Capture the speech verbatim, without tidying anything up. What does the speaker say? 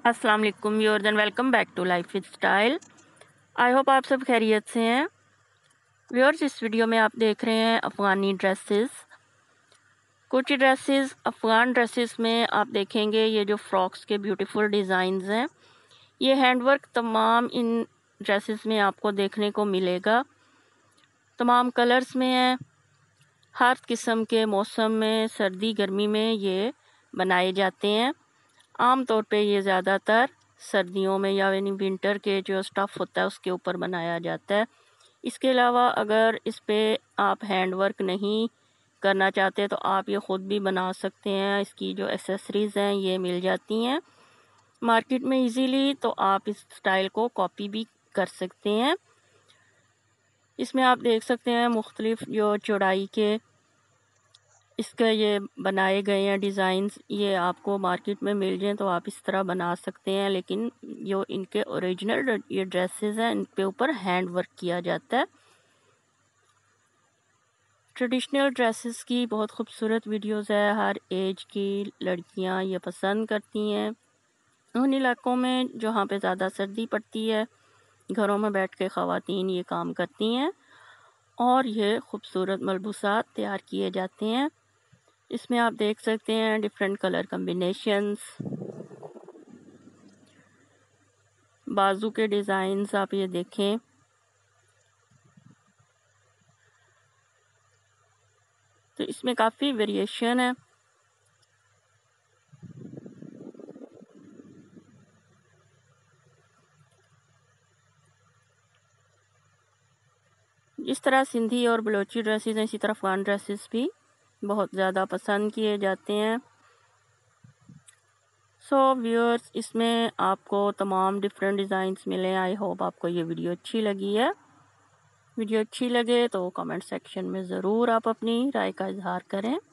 अस्सलाम वालेकुम viewers and welcome back to life with style. I hope आप सब खैरियत से हैं। व्यूअर्स, इस वीडियो में आप देख रहे हैं अफ़गानी ड्रेसेस। कुछ ड्रेसेस अफ़गान ड्रेसेस में आप देखेंगे ये जो फ्रॉक्स के ब्यूटीफुल डिज़ाइंस हैं, ये हैंडवर्क तमाम इन ड्रेसेस में आपको देखने को मिलेगा। तमाम कलर्स में है। हर किस्म के मौसम में, सर्दी गर्मी में ये बनाए जाते हैं। आम तौर पे ये ज़्यादातर सर्दियों में या यानी विंटर के जो स्टफ़ होता है उसके ऊपर बनाया जाता है। इसके अलावा अगर इस पे आप हैंड वर्क नहीं करना चाहते तो आप ये ख़ुद भी बना सकते हैं। इसकी जो एसेसरीज़ हैं ये मिल जाती हैं मार्केट में इजीली, तो आप इस स्टाइल को कॉपी भी कर सकते हैं। इसमें आप देख सकते हैं मुख्तलिफ जो चौड़ाई के इसका ये बनाए गए हैं डिज़ाइंस, ये आपको मार्केट में मिल जाएं तो आप इस तरह बना सकते हैं। लेकिन जो इनके ओरिजिनल ये ड्रेसेस हैं इन पे ऊपर हैंड वर्क किया जाता है। ट्रेडिशनल ड्रेसेस की बहुत खूबसूरत वीडियोस है। हर एज की लड़कियां ये पसंद करती हैं। उन इलाकों में जहाँ पे ज़्यादा सर्दी पड़ती है, घरों में बैठ के ख़वातीन ये काम करती हैं और ये खूबसूरत मलबूसात तैयार किए जाते हैं। इसमें आप देख सकते हैं डिफरेंट कलर कम्बिनेशंस, बाजू के डिज़ाइंस आप ये देखें। तो इसमें काफ़ी वेरिएशन है। इस तरह सिंधी और बलोची ड्रेसेस हैं, इसी तरह अफगान ड्रेसेस भी बहुत ज़्यादा पसंद किए जाते हैं। सो व्यूअर्स, इसमें आपको तमाम डिफरेंट डिज़ाइंस मिले। आई होप आपको ये वीडियो अच्छी लगी है। वीडियो अच्छी लगे तो कमेंट सेक्शन में ज़रूर आप अपनी राय का इजहार करें।